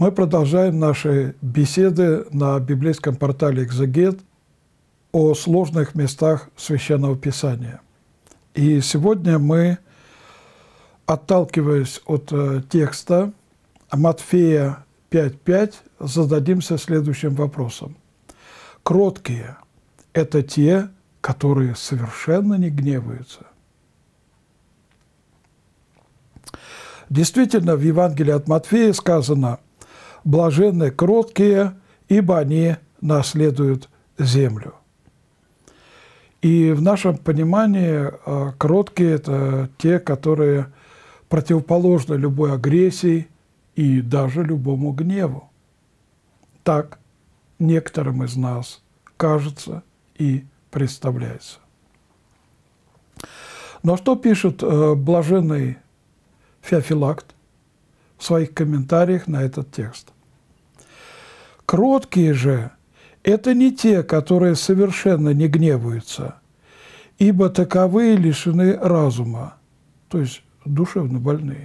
Мы продолжаем наши беседы на библейском портале «Экзегет» о сложных местах Священного Писания. И сегодня мы, отталкиваясь от текста Матфея 5:5, зададимся следующим вопросом. Кроткие – это те, которые совершенно не гневаются. Действительно, в Евангелии от Матфея сказано: «Блаженны кроткие, ибо они наследуют землю». И в нашем понимании кроткие – это те, которые противоположны любой агрессии и даже любому гневу. Так некоторым из нас кажется и представляется. Но что пишет блаженный Феофилакт в своих комментариях на этот текст? «Кроткие же – это не те, которые совершенно не гневаются, ибо таковые лишены разума», то есть душевно больные.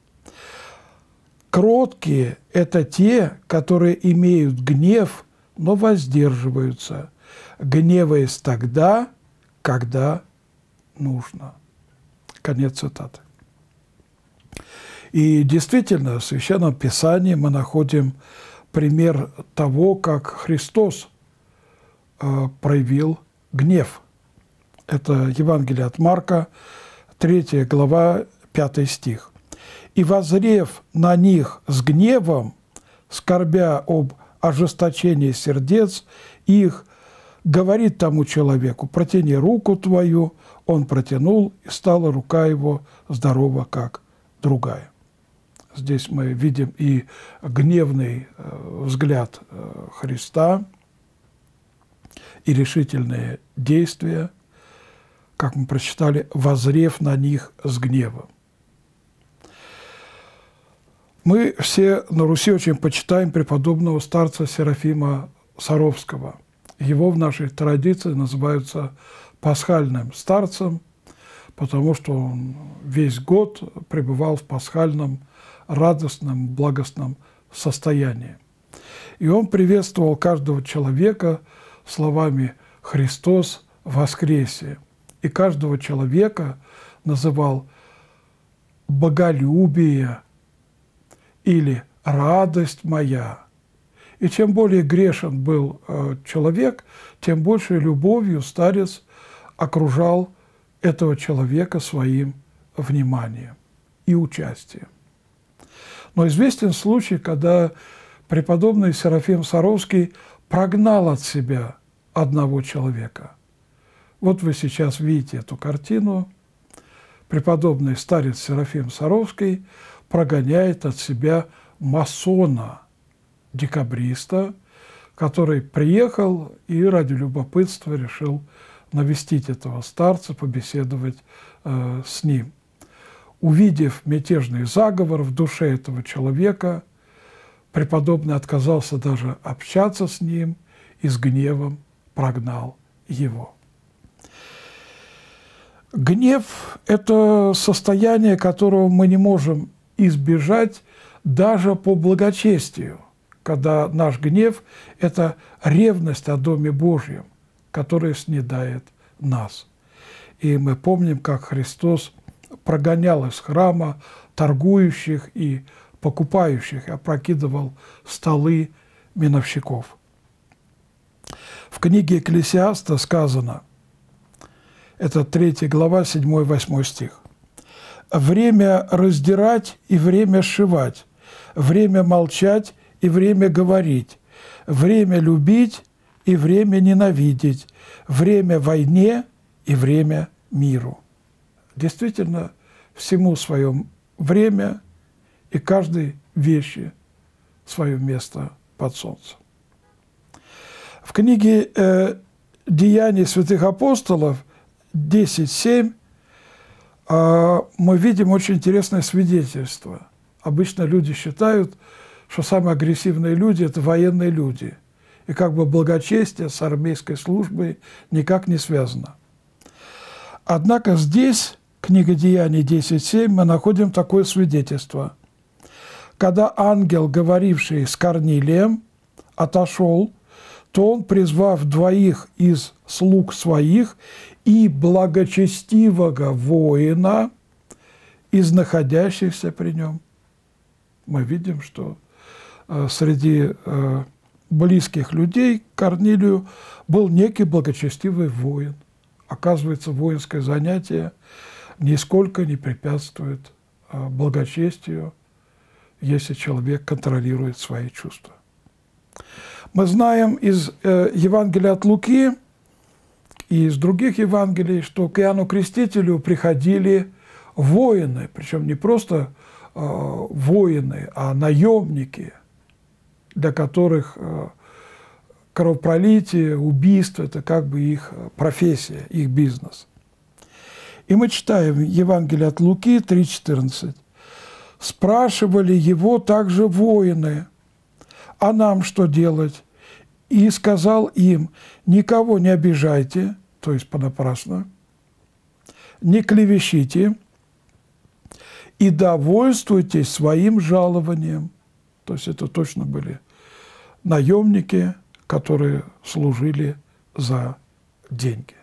«Кроткие – это те, которые имеют гнев, но воздерживаются, гневаясь тогда, когда нужно». Конец цитаты. И действительно, в Священном Писании мы находим пример того, как Христос проявил гнев. Это Евангелие от Марка, 3 глава, 5 стих. «И воззрев на них с гневом, скорбя об ожесточении сердец их, говорит тому человеку: протяни руку твою. Он протянул, и стала рука его здорова, как другая». Здесь мы видим и гневный взгляд Христа, и решительные действия, как мы прочитали, воззрев на них с гневом. Мы все на Руси очень почитаем преподобного старца Серафима Саровского. Его в нашей традиции называются пасхальным старцем, потому что он весь год пребывал в пасхальном, радостном, благостном состоянии. И он приветствовал каждого человека словами «Христос воскресе!» И каждого человека называл «боголюбие» или «радость моя». И чем более грешен был человек, тем больше любовью старец окружал этого человека своим вниманием и участием. Но известен случай, когда преподобный Серафим Саровский прогнал от себя одного человека. Вот вы сейчас видите эту картину. Преподобный старец Серафим Саровский прогоняет от себя масона, декабриста, который приехал и ради любопытства решил навестить этого старца, побеседовать с ним. Увидев мятежный заговор в душе этого человека, преподобный отказался даже общаться с ним и с гневом прогнал его. Гнев – это состояние, которого мы не можем избежать даже по благочестию, когда наш гнев – это ревность о Доме Божьем, которая снедает нас. И мы помним, как Христос прогонял из храма торгующих и покупающих, опрокидывал столы миновщиков. В книге Экклесиаста сказано, это 3 глава, 7-8 стих: «Время раздирать и время сшивать, время молчать и время говорить, время любить и время ненавидеть, время войне и время миру». Действительно, всему свое время и каждой вещи свое место под солнцем. В книге «Деяний святых апостолов» 10:7 мы видим очень интересное свидетельство. Обычно люди считают, что самые агрессивные люди – это военные люди. И как бы благочестие с армейской службой никак не связано. Однако здесь, книга Деяний 10:7, мы находим такое свидетельство. когда ангел, говоривший с Корнилием, отошел, то он, призвав двоих из слуг своих и благочестивого воина из находящихся при нем. Мы видим, что среди близких людей к Корнилию был некий благочестивый воин. Оказывается, воинское занятие нисколько не препятствует благочестию, если человек контролирует свои чувства. Мы знаем из Евангелия от Луки и из других Евангелий, что к Иоанну Крестителю приходили воины, причем не просто воины, а наемники, для которых кровопролитие, убийство – это как бы их профессия, их бизнес. И мы читаем Евангелие от Луки 3,14. «Спрашивали его также воины, а нам что делать? И сказал им: никого не обижайте, то есть понапрасну, не клевещите, и довольствуйтесь своим жалованием». То есть это точно были наемники, которые служили за деньги.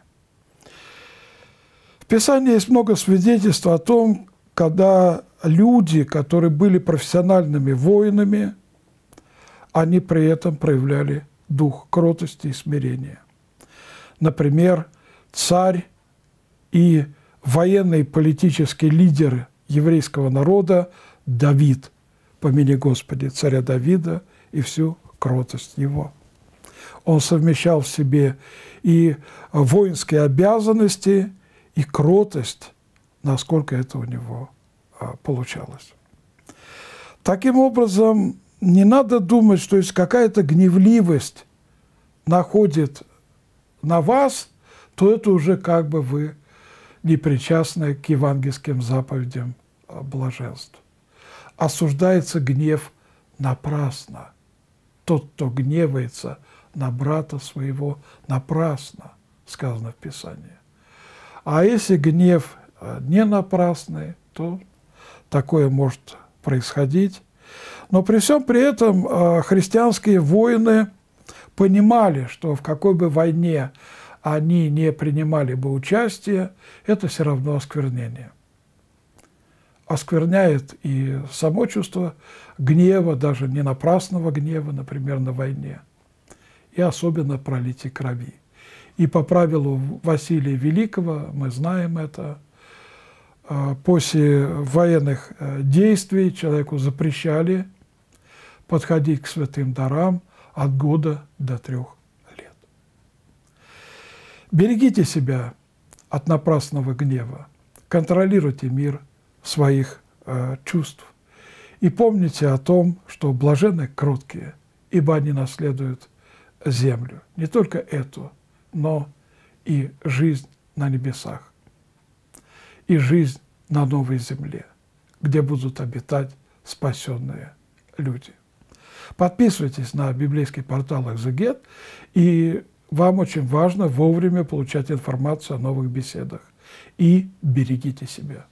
В Писании есть много свидетельств о том, когда люди, которые были профессиональными воинами, они при этом проявляли дух кротости и смирения. Например, царь и военный политический лидер еврейского народа Давид, помяни Господи, царя Давида и всю кротость его. Он совмещал в себе и воинские обязанности, и кротость, насколько это у него получалось. Таким образом, не надо думать, что если какая-то гневливость находит на вас, то это уже как бы вы не причастны к евангельским заповедям блаженств. Осуждается гнев напрасно. Тот, кто гневается на брата своего, напрасно, сказано в Писании. А если гнев не напрасный, то такое может происходить. Но при всем при этом христианские воины понимали, что в какой бы войне они не принимали бы участие, это все равно осквернение. Оскверняет и само чувство гнева, даже не напрасного гнева, например, на войне, и особенно пролитие крови. И по правилу Василия Великого, мы знаем это, после военных действий человеку запрещали подходить к святым дарам от года до 3 лет. Берегите себя от напрасного гнева, контролируйте мир своих чувств и помните о том, что блаженны кроткие, ибо они наследуют землю, не только эту, но и жизнь на небесах, и жизнь на новой земле, где будут обитать спасенные люди. Подписывайтесь на библейский портал «Экзегет», и вам очень важно вовремя получать информацию о новых беседах. И берегите себя.